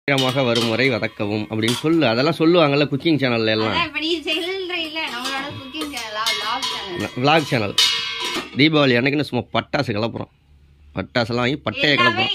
சீக்கிரமாக வரும் முறை வதக்கவும் அப்படின்னு சொல்லு. அதெல்லாம் சொல்லுவாங்கல்ல குக்கிங் சேனல்ல எல்லாம். Vlog channel. தீபாவளி அன்னைக்குன்னு சும்மா பட்டாசு கிளப்புறோம். பட்டாசுலாம் வாங்கி பட்டையை கிளப்புறோம்.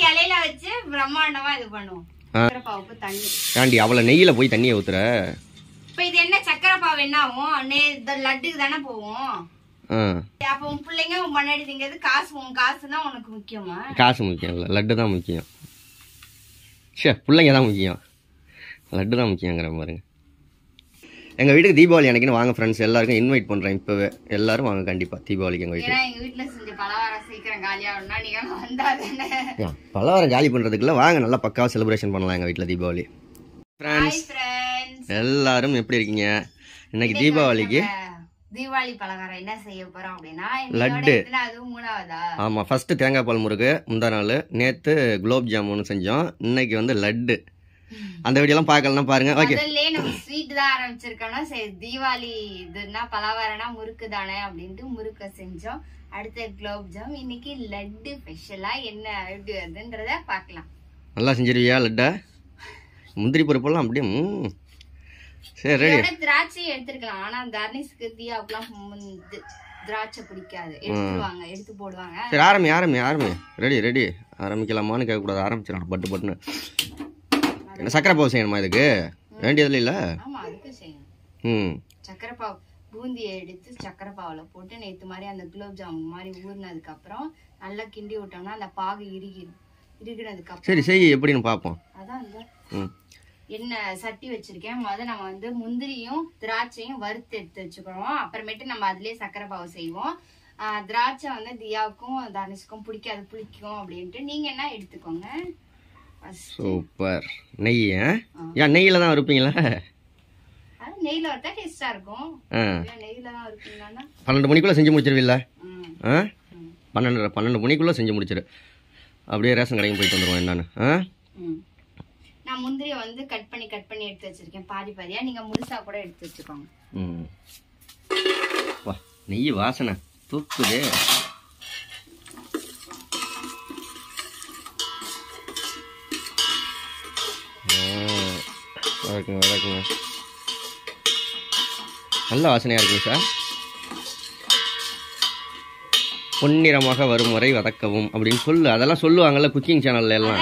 ஆண்டி அவளை நெய்யில போய் தண்ணியை ஊத்துற. இப்ப இது என்ன சக்கரை பாவு என்ன ஆகும்? லட்டுக்கு தானே போவோம். அப்ப உன் பிள்ளைங்க உன் பண்ணாடி திங்கிறது காசு. உன் காசுதான் உனக்கு முக்கியமா? காசு முக்கியம் இல்ல, லட்டு தான் முக்கியம். சே, பிள்ளைங்க தான் முக்கியம், லட்டு தான் முக்கியங்கிற பாருங்க. எங்க வீட்டுக்கு தீபாவளி அன்னைக்குன்னு வாங்க ஃப்ரெண்ட்ஸ், எல்லாருக்கும் இன்வைட் பண்றேன். இப்பவே எல்லாரும் வாங்க கண்டிப்பா தீபாவளிக்கு எங்க வீட்டுக்கு. எங்க வீட்டுல செஞ்ச பலகாரம் சீக்கிரம் காலியாகணும்னா நீங்க வந்தாதானே. பலகாரம் காலி பண்றதுக்குள்ள வாங்க, நல்லா பக்காவா செலிப்ரேஷன் பண்ணலாம் எங்க வீட்டுல தீபாவளி. ஃப்ரெண்ட்ஸ் எல்லாரும் எப்படி இருக்கீங்க? இன்னைக்கு தீபாவளிக்கு தீபாவளி பலகாரம் என்ன செய்ய போறோம் அப்படின்னா லட்டு. அதுவும் மூணாவதா? ஆமா, ஃபர்ஸ்ட் தேங்காய் பால் முறுக்கு முந்தா நாள், நேத்து குலோப் ஜாமுன் செஞ்சோம், இன்னைக்கு வந்து லட்டு. அந்த வீடியோ எல்லாம் பார்க்கலன்னா பாருங்க. ஓகே, நம்ம ஸ்வீட் தான் ஆரம்பிச்சிருக்கோம். சரி, தீபாவளி இதுன்னா பலகாரம்னா முறுக்கு தானே அப்படின்ட்டு முறுக்க செஞ்சோம். அடுத்த குலோப் ஜாம், இன்னைக்கு லட்டு ஸ்பெஷலா என்ன எப்படி வருதுன்றத பார்க்கலாம். நல்லா செஞ்சிருவியா லட்டா? முந்திரி பருப்பெல்லாம் அப்படியே சரி ரெடி. திராட்சை எடுத்துருக்கலாம், ஆனா தர்னிஸ்க்கு தியாவுக்குலாம் திராட்சை பிடிக்காது, எடுத்துருவாங்க, எடுத்து போடுவாங்க. சரி ஆரம்பி. ரெடி ஆரம்பிக்கலாமான்னு கேட்கக்கூடாது, ஆரம்பிச்சிடலாம் பட்டு பட்டுன்னு. என்ன சக்கரை பாவு செய்யணுமா? இதுக்கு வேண்டியதில்ல இல்ல? ஆமா, அதுக்கு செய்யணும். சக்கரை பாவு பூந்தியை எடுத்து சக்கரை பாவுல போட்டு நேத்து மாதிரி அந்த குலோப் ஜாமுன் மாதிரி ஊறினதுக்கு அப்புறம் நல்லா கிண்டி விட்டோம்னா அந்த பாகு இறுகினதுக்கு அப்புறம் சரி செய் எப்படின்னு பாப்போம். அதான் என்ன சட்டி வச்சிருக்கேன். நம்ம வந்து முந்திரியும் திராட்சையும் வறுத்து எடுத்து வச்சுக்கிறோம். அப்புறமேட்டு நம்ம அதுலயே சக்கரை பாவு செய்வோம். திராட்சை வந்து தியாவுக்கும் தனுஷுக்கும் பிடிக்காது, பிடிக்கும் அப்படின்ட்டு நீங்க என்ன எடுத்துக்கோங்க. சூப்பர். நெய் ஏன் நெய்யில தான் இருப்பீங்களா? நெய்ல வறுத்தா டேஸ்டா இருக்கும். நெய்ல தான் இருப்பீங்களா? 12 மணிக்குள்ள செஞ்சு முடிச்சிருவீல்ல? 12 மணிக்குள்ள செஞ்சு முடிச்சிரு. அப்படியே ரேஷன் கடைக்கு போயிட்டு வந்துருவோம். என்னன்னு நான் முந்திரியை வந்து கட் பண்ணி எடுத்து வச்சிருக்கேன், பாதி பாதியா. நீங்க முழுசா கூட எடுத்து வச்சுக்கோங்க. வா, நெய் வாசனை தூக்குதே. வதக்குங்க. நல்ல வாசனையா இருக்குங்க சார். பொன்னிறமாக வரும் முறை வதக்கவும் அப்படின்னு சொல்லு. அதெல்லாம் சொல்லுவாங்கல்ல குக்கிங் சேனல்ல எல்லாம்.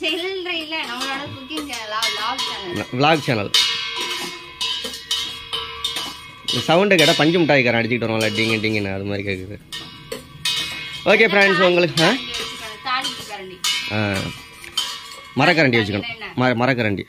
Vlog channel. சவுண்டு கேட்டா பஞ்சு மிட்டாய்க்காரன் அடிச்சுட்டு வருவாங்கல்ல, டிங்க டிங்கன்னு, அது மாதிரி கேட்குது. ஓகே ஃப்ரெண்ட்ஸ், உங்களுக்கு மரக்கரண்டி வச்சுக்கணும். மரக்கரண்டி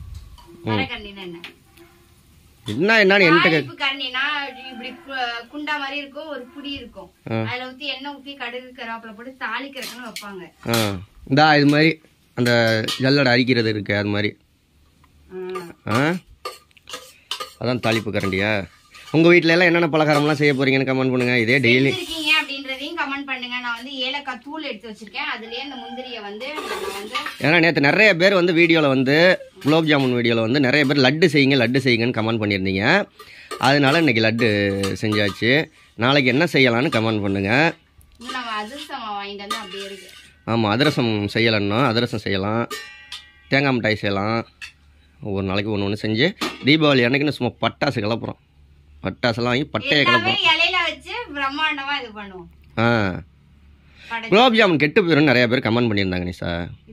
என்னன்னு என்கிட்ட இப்படி குண்டா மாதிரி இருக்கும், ஒரு புடி இருக்கும், அதுல ஊத்தி எண்ணெய் ஊத்தி கடுகு கருவேப்பிலை போட்டு தாளிக்கிறதுன்னு வைப்பாங்க. இந்தா இது மாதிரி அந்த ஜல்லடை அரிக்கிறது இருக்கு, அது மாதிரி. அதான் தாளிப்பு கரண்டியா? உங்க வீட்டுல எல்லாம் என்னென்ன பலகாரம்லாம் செய்ய போறீங்கன்னு கமெண்ட் பண்ணுங்க. இதே டெய்லி அப்படின்றதையும் கமெண்ட் பண்ணுங்க. நான் வந்து ஏலக்காய் தூள் எடுத்து வச்சிருக்கேன், அதுலயே இந்த முந்திரியை வந்து ஏன்னா நேற்று நிறைய பேர் வந்து வீடியோவில் வந்து குலோப் ஜாமுன் வீடியோவில் வந்து நிறைய பேர் லட்டு செய்யுங்கன்னு கமெண்ட் பண்ணியிருந்தீங்க. அதனால இன்னைக்கு லட்டு செஞ்சாச்சு. நாளைக்கு என்ன செய்யலான்னு கமெண்ட் பண்ணுங்க. ஆமாம், அதிரசம் செய்யலன்னா அதிரசம் செய்யலாம், தேங்காய் மிட்டாய் செய்யலாம். ஒவ்வொரு நாளைக்கு ஒன்று செஞ்சு தீபாவளி அன்னைக்குன்னு சும்மா பட்டாசு கிளப்புறோம். பட்டாசுலாம் வாங்கி பட்டையை கிளப்புறோம். குலோப் ஜாமுன் கெட்டு போயிடும் நிறைய பேர் கமெண்ட் பண்ணியிருந்தாங்க. நிஷா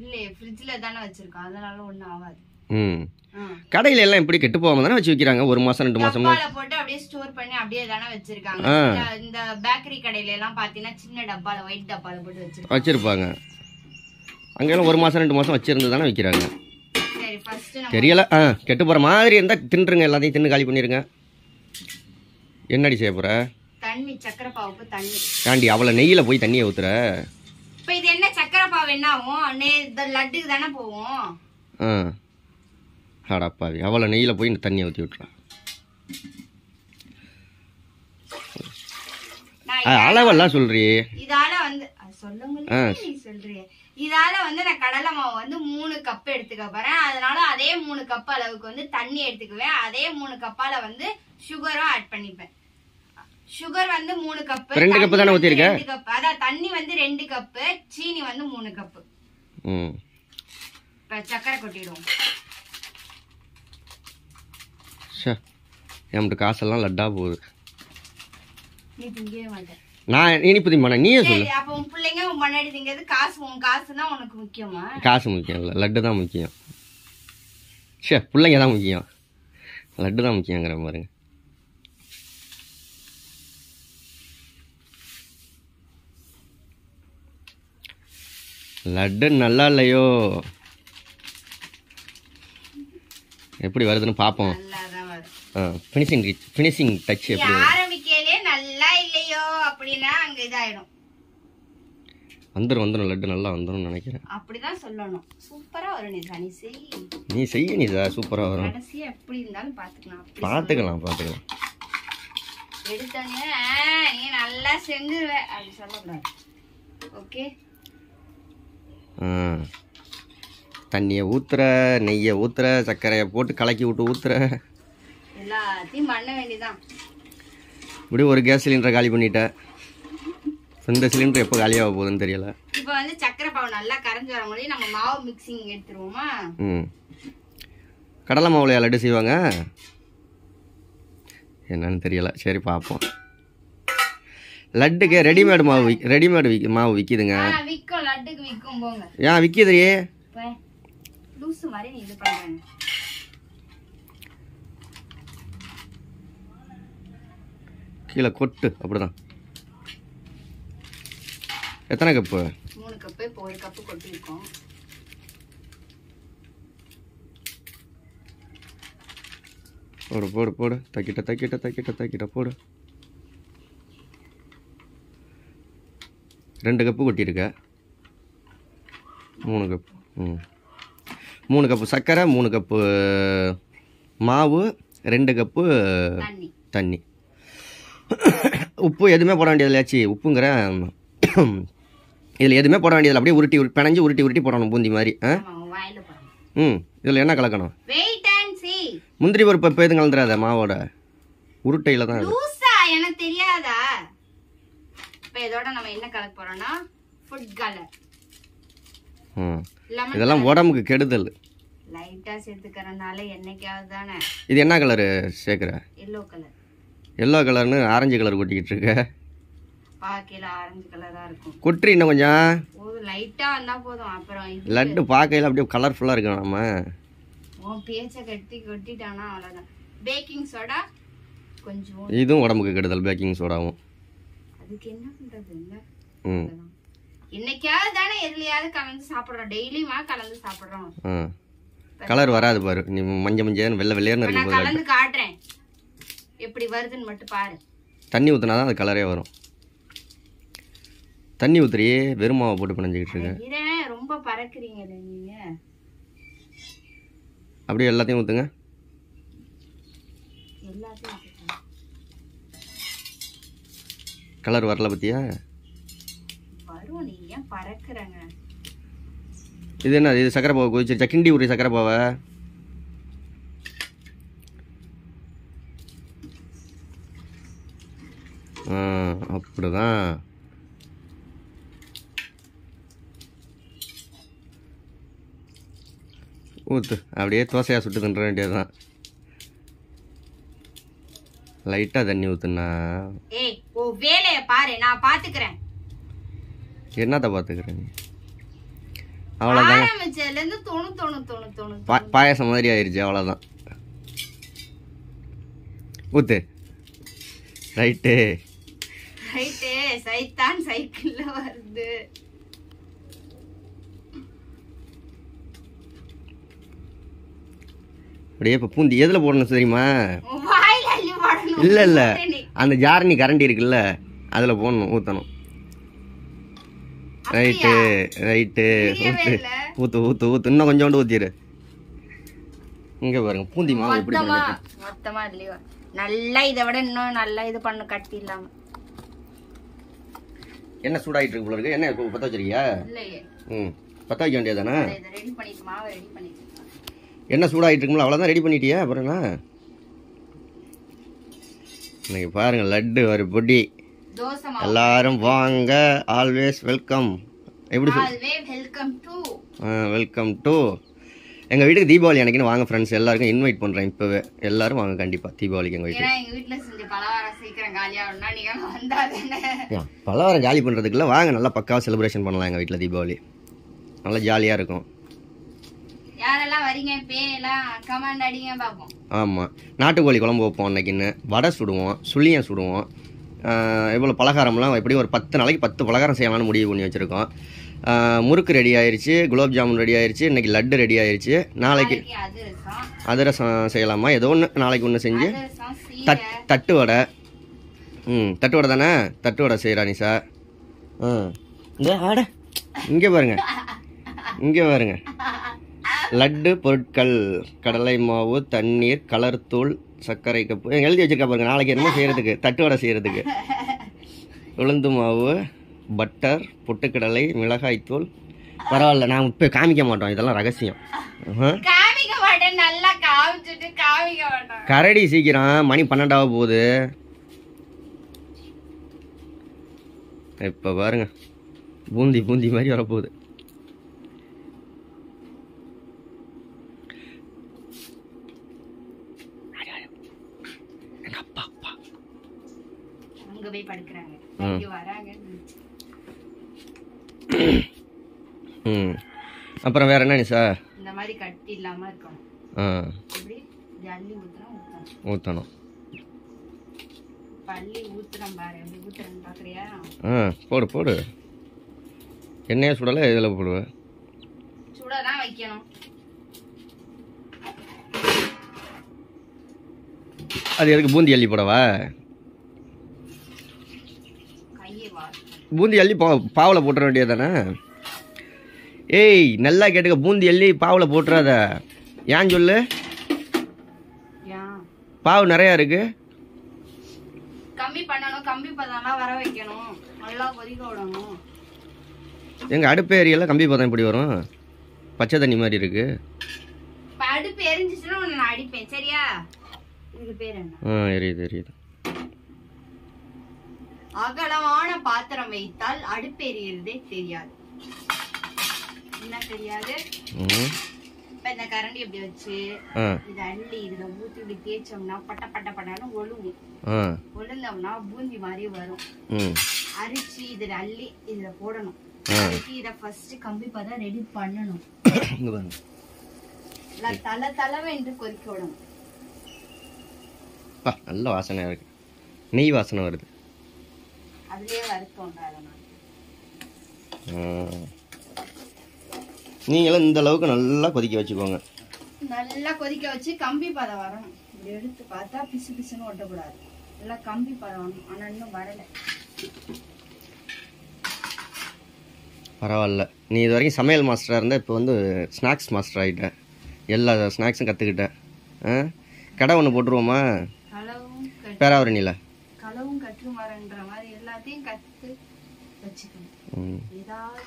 கடையில எல்லாம் இப்படி கெட்டு போகாம தானே வச்சு வைக்கிறாங்க, 1 மாசம் 2 மாசம் போட்டு அப்படியே ஸ்டோர் பண்ணி அப்படியே தானே வச்சிருக்காங்க. இந்த பேக்கரி கடையில எல்லாம் பாத்தீங்கன்னா சின்ன டப்பால ஒயிட் டப்பால போட்டு வச்சிருப்பாங்க. அங்கெல்லாம் 1 மாசம் 2 மாசம் வச்சிருந்து தானே வைக்கிறாங்க. தெரியல. கெட்டு போற மாதிரி இருந்தா தின்றுங்க, எல்லாத்தையும் தின்னு காலி பண்ணிருங்க. என்னடி செய்ய போற? தண்ணி, சக்கரை பாவுக்கு தண்ணி. ஆண்டி அவளை நெய்யில போய் தண்ணியை ஊத்துற. இப்ப இது என்ன சக்கரை பாவு என்ன ஆகும்? லட்டுக்கு தானே போவோம். அடப்பாவி, அவளை நெய்யில போய் இந்த தண்ணியை ஊற்றி விட்டுறா. அளவெல்லாம் சொல்றீ. இதால வந்து சொல்றீ. இதால வந்து நான் கடலை மாவு வந்து 3 கப் எடுத்துக்க போறேன். அதனால அதே 3 கப் அளவுக்கு வந்து தண்ணி எடுத்துக்குவேன். அதே 3 கப்பால வந்து சுகரும் ஆட் பண்ணிப்பேன். சுகர் வந்து 3 கப். 2 கப் தானே ஊத்திருக்க? 2 கப். அதான் தண்ணி வந்து 2 கப், சீனி வந்து 3 கப். இப்ப இப்ப சக்கரை கொட்டிடுவோம். என்கிட்ட காசெல்லாம் லட்டா போகுது. நீ திங்கவே மாட்டேன். நான் இனிப்பு திம்பானே, நீயே சொல்லு. அப்ப உன் பிள்ளைங்க உன் முன்னாடி திங்கிறது காசு, உன் காசு தான் உனக்கு முக்கியமா? காசு முக்கியம் இல்லை, லட்டு தான் முக்கியம். பிள்ளைங்க தான் முக்கியம், லட்டு தான் முக்கியங்கிற பாருங்க. லட்டு நல்லா இல்லையோ, எப்படி வருதுன்னு பார்ப்போம். ஃபினிஷிங் டச் எப்படி ஆரம்பிக்கலே நல்லா இல்லையோ அப்படின்னா அங்க இதாயிடும். வந்துரும் லட்டு நல்லா வந்துரும் நினைக்கிறேன். அப்படிதான் சொல்லணும். சூப்பரா வரும் நிசா, நீ செய்ய நிசா, சூப்பரா வரும். கடைசியா எப்படி இருந்தாலும் பாத்துக்கலாம். எடுத்தோடனே நீ நல்லா செஞ்சுருவ அப்படி சொல்லக்கூடாது. ஓகே, தண்ணியை ஊத்துற, நெய்யை ஊத்துற, சர்க்கரையை போட்டு கலக்கி விட்டு ஊத்துற, எல்லாத்தையும் பண்ண வேண்டியதான். இப்படி ஒரு கேஸ் சிலிண்டரை காலி பண்ணிட்டேன். இந்த சிலிண்டர் எப்போ காலியாக போகுதுன்னு தெரியல. இப்போ வந்து சக்கரை பாவு நல்லா கரைஞ்சி வர முடியும். நம்ம மாவு மிக்சிங் எடுத்துருவோமா? கடலை மாவுலையா லட்டு செய்வாங்க என்னன்னு தெரியல. சரி பார்ப்போம். லட்டுக்கு ரெடிமேடு மாவு விற்கிதுங்க. விற்கும், லட்டுக்கு விற்கும். போங்க. ஏன் விற்கிது? லூசு மாதிரி நீ இது பண்றாங்க. கீழே கொட்டு, அப்படிதான். எத்தனை கப்பு? 3 கப்பு. இப்போ 1 கப்பு கொட்டிருக்கோம். போடு. தக்கிட்ட போடு. 2 கப்பு கொட்டியிருக்க. 3 கப்பு. 3 கப்பு சர்க்கரை, 3 கப்பு மாவு, 2 கப்பு தண்ணி. உப்பு எதுவுமே போட வேண்டியதில்லை. ஆச்சு உப்புங்கிற இதில் எதுவுமே போட வேண்டியதில்லை. அப்படியே பிணைஞ்சு உருட்டி போடணும் பூந்தி மாதிரி. இதில் என்ன கலக்கணும்? முந்திரி பருப்பு எப்போ எதுவும் கலந்துடாத, மாவோட உருட்டையில் தான். எனக்கு தெரியாதா? இப்போ இதோட நம்ம என்ன கலக்க போறோம்னா ஃபுட் கலர். இதெல்லாம் உடம்புக்கு கெடுதல். லைட்டா சேர்த்துக்கறனால என்னைக்காவது தானே. இது என்ன கலர் சேர்க்குற? எல்லோ கலர்னு ஆரஞ்சு கலர் கொட்டிக்கிட்டு இருக்க. பாக்கையில ஆரஞ்சு கலரா இருக்கும். கொட்ரி இன்னும் கொஞ்சம் லைட்டா வந்தா போதும். அப்புறம் லட்டு பாக்கையில அப்படியே கலர்ஃபுல்லா இருக்கு. நம்ம உன் பேச்ச கொட்டிட்டானா அவ்வளவுதான். பேக்கிங் சோடா கொஞ்சம். இதுவும் உடம்புக்கு கெடுதல், பேக்கிங் சோடாவும். அதுக்கு என்ன பண்றது? இன்னைக்காவது தானே எதுலயாவது கலந்து சாப்பிடுறோம். டெய்லியுமா கலந்து சாப்பிடுறோம். கலர் வராது பாரு. நீ மஞ்சள் வெள்ளையர்னு இருக்கு. நான் கலந்து காட்டுறேன் எப்படி வருதுன்னு மட்டும் பாரு. தண்ணி ஊத்துனாதான் அந்த கலரே வரும். தண்ணி ஊத்துறி வெறும் மாவை போட்டு பிணைஞ்சிக்கிட்டு இருக்க. ரொம்ப பறக்குறீங்களே நீங்க. அப்படியே எல்லாத்தையும் ஊத்துங்க. கலர் வரல பத்தியா? வரும். நீ ஏன் பறக்குறங்க? இது என்ன? இது சக்கரை பாவை கொதிச்சிருச்சா? கிண்டி ஊறி சக்கரை பாவை. அப்படிதான். ஊத்து. அப்படியே தோசையா சுட்டு தின்ற வேண்டியதுதான். லைட்டா தண்ணி ஊத்துனா. வேலைய பாரு, நான் பாத்துக்கிறேன். என்னத்த பாத்துக்கிறேன்? அவ்வளவுதான். பாயசம் மாதிரி ஆயிருச்சு. அவ்வளவுதான். ஊத்து. ரைட்டு. சைத்தான் சைக்கிள்ல வருது. அப்படியே இப்ப பூந்தி எதுல போடணும் தெரியுமா? இல்ல அந்த ஜாரணி கரண்டி இருக்குல்ல, அதுல போடணும், ஊத்தணும். ரைட்டு. ஊத்து. இன்னும் கொஞ்சோண்டு ஊத்திரு. இங்க பாருங்க பூந்தி மாவு எப்படி மொத்தமா இல்லையோ. நல்லா இதை விட இன்னும் நல்லா இது பண்ணு, கட்டி இல்லாம. என்ன சூடாயிட்டு இருக்கு போல இருக்கு. என்ன பத்த வச்சிருக்கியா? பத்த வைக்க வேண்டியதானே? என்ன சூடாயிட்டு இருக்குங்களா? அவ்வளவுதான் ரெடி பண்ணிட்டியா? அப்புறம் இன்னைக்கு பாருங்க லட்டு ஒரு பொடி. எல்லாரும் வாங்க. Always welcome. எப்படி? வெல்கம் டு எங்கள் வீட்டுக்கு தீபாவளி அன்னைக்குன்னு வாங்க ஃப்ரெண்ட்ஸ், எல்லாருக்கும் இன்வைட் பண்ணுறேன் இப்போவே. எல்லாரும் வாங்க கண்டிப்பாக தீபாவளிக்கு எங்கள் வீட்டுக்கு. எங்கள் வீட்டில் செஞ்ச பலகாரம் சீக்கிரம் காலியாகணும்னா நீங்கள் வந்தாருன்னு. பலவாரம் ஜாலி பண்ணுறதுக்குள்ள வாங்க, நல்லா பக்காவாக செலிப்ரேஷன் பண்ணலாம் எங்கள் வீட்டில் தீபாவளி. நல்லா ஜாலியாக இருக்கும். யாரெல்லாம் வரீங்க பேலாம் கமெண்ட் அடிங்க பார்ப்போம். ஆமாம், நாட்டுக்கோழி குழம்பு வைப்போம் அன்னைக்குன்னு. வடை சுடுவோம், சுள்ளியம் சுடுவோம். இவ்வளோ பலகாரம்லாம் எப்படியும் ஒரு 10 நாளைக்கு 10 பலகாரம் செய்யலாம்னு முடிவு பண்ணி வச்சுருக்கோம். முறுக்கு ரெடி ஆயிடுச்சு, குலோப் ஜாமுன் ரெடி ஆயிடுச்சு, இன்றைக்கி லட்டு ரெடி ஆயிடுச்சு. நாளைக்கு அதிரசம் செய்யலாமா, ஏதோ ஒன்று நாளைக்கு ஒன்று செஞ்சு தட்டு வடை. தட்டு வடை தானே, தட்டு வடை செய்கிறா நிஷா. இந்த ஆடை இங்கே பாருங்க, இங்கே பாருங்க. லட்டு பொருட்கள்: கடலை மாவு, தண்ணீர், கலர் தூள், சர்க்கரை கப்பு. எழுதி வச்சிருக்கா பாருங்க, நாளைக்கு என்னமோ செய்கிறதுக்கு, தட்டு வடை செய்கிறதுக்கு. உளுந்து மாவு, பட்டர், பொட்டுக்கடலை, மிளகாய் தூள். பரவாயில்ல, நான் இப்போ காமிக்க மாட்டோம், இதெல்லாம் ரகசியம். கரடி சீக்கிரம், மணி 12 போகுது. இப்போ பாருங்க, பூந்தி பூந்தி மாதிரி வரப்போகுது. அப்புறம் வேற என்ன நிஷா? இந்த மாதிரி கட்டி இல்லாம இருக்கணும். இப்படி ஜல்லி ஊத்தணும். பள்ளி ஊத்துறோம் பாரு, எப்படி ஊத்துறேன்னு பாக்குறியா? போடு போடு. எண்ணெயை சுடல, இதில் போடுவேன். சுடதான் வைக்கணும். அது எதுக்கு பூந்தி அள்ளி போடவா? பூந்தி அள்ளி பாவில் போட்டுற வேண்டியது தானே. ஏய் நல்லா கேட்டுக்க, பூந்தி அள்ளி பாவில் போட்டுறாத. ஏன் சொல்லு, பாவு நிறையா இருக்கு. கம்மி பண்ணணும், கம்பி பதம்லாம் வர வைக்கணும், நல்லா கொதிக்க விடணும். எங்கள் அடுப்பு ஏரியெல்லாம் கம்பி பதம் இப்படி வரும், பச்சை தண்ணி மாதிரி இருக்கு. அடுப்பு எரிஞ்சிச்சுன்னா உன்னை நான் அடிப்பேன், சரியா? இதுக்கு பேர் என்ன? எரியுது எரியுது. அகலமான பாத்திரம் வைத்தால் அடுப்பு எரியறதே தெரியாது. என்ன தெரியாது? இப்ப இந்த கரண்டி இப்படி வச்சு இத அள்ளி இதுல ஊத்தி இப்படி தேய்ச்சோம்னா பட்ட பட்ட பட்டாலும் ஒழுங்கும். ஒழுந்தோம்னா பூந்தி மாதிரி வரும். அரிச்சு இதுல அள்ளி இதுல போடணும். இத ஃபர்ஸ்ட் கம்பி பதம் ரெடி பண்ணணும். தலை தலைவை என்று கொதிக்க விடணும். நல்ல வாசனை இருக்கு, நெய் வாசனை வருது. அதுலயே வறுத்தோம். நீங்களும் இந்த அளவுக்கு நல்லா கொதிக்க வச்சுக்கோங்க. நல்லா கொதிக்க வச்சு கம்பி பதம் வரணும். இப்படி எடுத்து பார்த்தா பிசு பிசுன்னு ஒட்டக்கூடாது, நல்லா கம்பி பதம் வரணும். ஆனா இன்னும் வரல. பரவாயில்ல, நீ இது வரைக்கும் சமையல் மாஸ்டராக இருந்தால் இப்போ வந்து ஸ்நாக்ஸ் மாஸ்டர் ஆகிட்ட. எல்லா ஸ்நாக்ஸும் கற்றுக்கிட்டேன். கடை ஒன்று போட்டுருவோமா? பேராவரணியில் களவும் கற்று மரன்ற மாதிரி எல்லாத்தையும் கற்று வச்சுக்கணும். ஏதாவது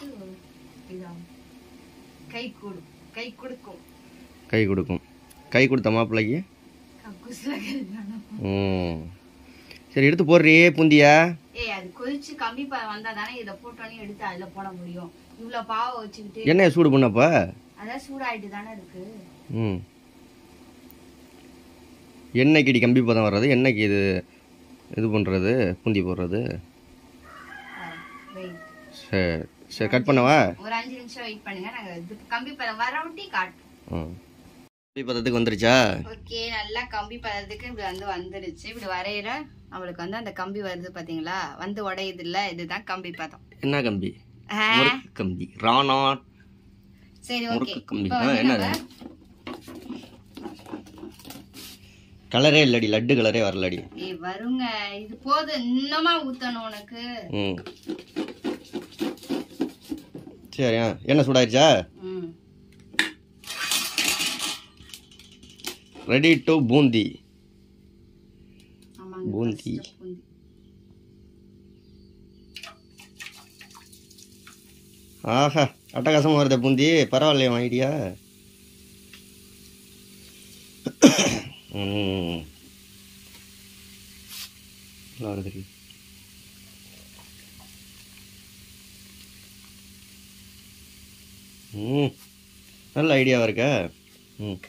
கை கொடுக்கும். கை கொடுத்த மாப்பிள்ளைக்கு. சரி எடுத்து போடுறியே பூந்தியா. அது கொதிச்சு கம்பி வந்தா தானே இதை போட்டோன்னே எடுத்து அதுல போட முடியும். இவ்வளவு பாவ வச்சுக்கிட்டு என்ன சூடு பண்ணப்ப அதான் சூடாயிட்டு தானே இருக்கு. என்னைக்கு இடி கம்பி பதம் வர்றது, என்னைக்கு இது பண்ணுறது, பூந்தி போடுறது. சரி சரி, கட் பண்ணவா? ஒரு 5 நிமிஷம் வெயிட் பண்ணுங்க, நாங்க கம்பி பதம் வர விட்டு காட்டுறோம். கம்பி பதத்துக்கு வந்துருச்சா? ஓகே, நல்லா கம்பி பதத்துக்கு இப்படி வந்துருச்சு. இப்படி வரையிற அவளுக்கு வந்து அந்த கம்பி வருது பாத்தீங்களா, வந்து உடையுது இல்ல, இதுதான் கம்பி பதம். என்ன கம்பி? முறுக்கு கம்பி, ராணா. சரி ஓகே, கம்பி என்ன கலரே இல்லடி, லட்டு கலரே வரலடி. வருங்க, இது போதும், இன்னமா ஊத்தணும் உனக்கு. சரி, என்ன சூடாயிருச்சா? Ready to boondi. பூந்தி ஆஹா, அட்டகாசமா வருது பூந்தி. பரவாயில்லையா ஐடியா? வருது. நல்ல ஐடியாவா இருக்க. ம்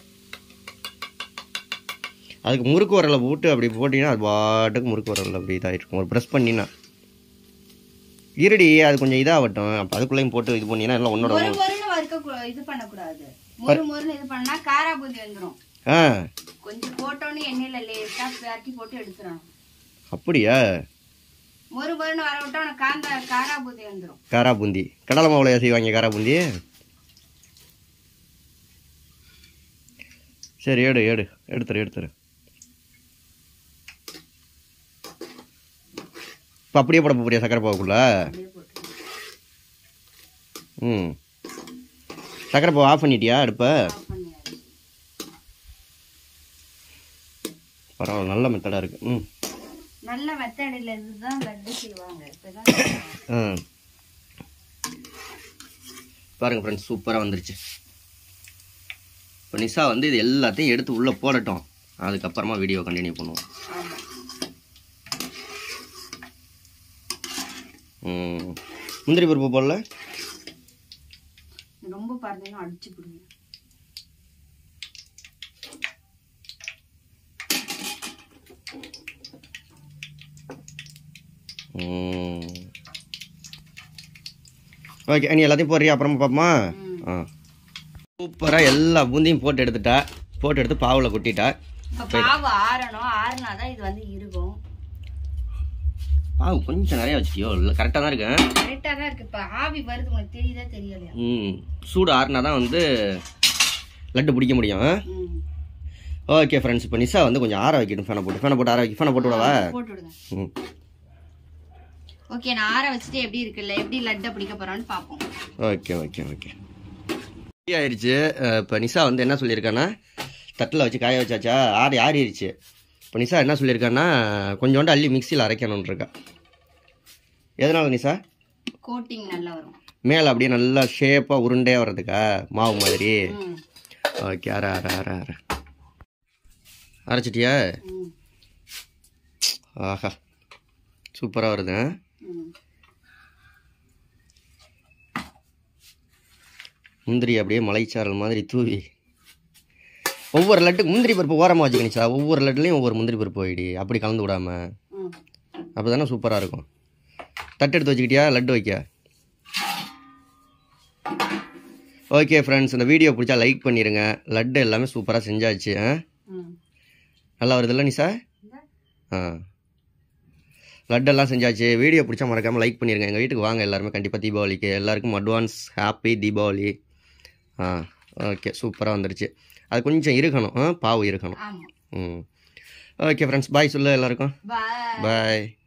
அதுக்கு முறுக்கு வரலை போட்டு அப்படி போட்டிங்கன்னா அது பாட்டுக்கு முறுக்கு வரல அப்படி இதாகிருக்கும். ஒரு ப்ரெஸ் பண்ணினா இருடி அது கொஞ்சம் இதாகட்டும். அப்போ அதுக்குள்ளேயும் போட்டு இது பண்ணினா எல்லாம் ஒன்னோட இது பண்ணக்கூடாது. மொறு இது பண்ணா காரா பூந்தி வந்துடும். கொஞ்சம் போட்டோன்னு எண்ணெயில லேசா பிரட்டி போட்டு எடுத்துறணும். அப்படியா? மொறு மொறுன்னு வர விட்டா உனக்கு காரா பூந்தி வந்துடும். காரா பூந்தி கடலை மாவுலையா செய்வாங்க காரா பூந்தி? சரி எடுத்துரு. இப்போ அப்படியே போட போறியா சக்கரை பாவுக்குள்ள? ம் சக்கரை பாவு ஆஃப் பண்ணிட்டியா அடுப்பை? பரவாயில்ல நல்ல மெத்தடாக இருக்கு. ம் நல்ல மெத்தடில் இருந்து தான் லட்டு செய்வாங்க. பாருங்க ஃப்ரெண்ட்ஸ் சூப்பராக வந்துருச்சு. இப்போ நிஷா வந்து இது எல்லாத்தையும் எடுத்து உள்ளே போடட்டும், அதுக்கப்புறமா வீடியோ கண்டினியூ பண்ணுவோம். முந்திரி பருப்பு போடல, ரொம்ப பார்த்தீங்கன்னா அடிச்சு போடுங்க. ஓகே நீ எல்லாத்தையும் போடுறியா அப்புறமா பார்ப்போமா? சூப்பராக எல்லா பூந்தியும் போட்டு எடுத்து பாவில் கொட்டிட்டா. பாவு ஆறணும், ஆறுனாதான் இது வந்து இருக்கும். பாவு கொஞ்சம் நிறைய வச்சுட்டியோ? இல்லை கரெக்டாக தான் இருக்கு. கரெக்டாக தான் இருக்கு. இப்போ ஆவி வருது, உனக்கு தெரியுதா தெரியலையா? சூடு ஆறுனா தான் வந்து லட்டு பிடிக்க முடியும். ஓகே ஃப்ரெண்ட்ஸ் இப்போ நிஷா வந்து கொஞ்சம் ஆற வைக்கணும். ஃபேனை போட்டு ஆற வைக்க. ஃபேனை போட்டு விடவா? போட்டு விடுங்க. ஓகே நான் ஆற வச்சுட்டு எப்படி இருக்குல்ல, எப்படி லட்டை பிடிக்க போறோம்னு பார்ப்போம். ஓகே ஆயிடுச்சு. இப்போ நிஷா வந்து என்ன சொல்லியிருக்கான்னா தட்டில் வச்சு காய வச்சாச்சா, ஆறிடுச்சு. இப்போ நிஷா என்ன சொல்லியிருக்கான்னா கொஞ்சோண்டு அள்ளி மிக்சியில் அரைக்கணும்னு இருக்கா. எதனால நிஷா? கோட்டிங் நல்லா வரும், மேலே அப்படியே நல்லா ஷேப்பாக உருண்டையாக வர்றதுக்கா மாவு மாதிரி. ஓகே அரைச்சிட்டியா? ஆஹா சூப்பராக வருது. முந்திரி அப்படியே மலைச்சாரல் மாதிரி தூவி ஒவ்வொரு லட்டுக்கு முந்திரி பருப்பு ஓரமாக வச்சுக்கணிச்சா. ஒவ்வொரு லட்டுலேயும் ஒவ்வொரு முந்திரி பருப்பு வைடி, அப்படி கலந்து விடாம. அப்போ தானே சூப்பராக இருக்கும். தட்டு எடுத்து வச்சுக்கிட்டியா லட்டு வைக்க? ஓகே ஃப்ரெண்ட்ஸ் இந்த வீடியோ பிடிச்சா லைக் பண்ணிடுங்க. லட்டு எல்லாமே சூப்பராக செஞ்சாச்சு. நல்லா வருதுல்ல நிஷா? லட்டெல்லாம் செஞ்சாச்சு. வீடியோ பிடிச்சா மறக்காமல் லைக் பண்ணிடுங்க. எங்கள் வீட்டுக்கு வாங்க எல்லாருமே கண்டிப்பாக தீபாவளிக்கு. எல்லாருக்கும் அட்வான்ஸ் ஹாப்பி தீபாவளி. ஓகே சூப்பராக வந்துருச்சு. அது கொஞ்சம் இருக்கணும், பாவு இருக்கணும். ஓகே ஃப்ரெண்ட்ஸ் பாய் சொல்லு எல்லாருக்கும். பாய்.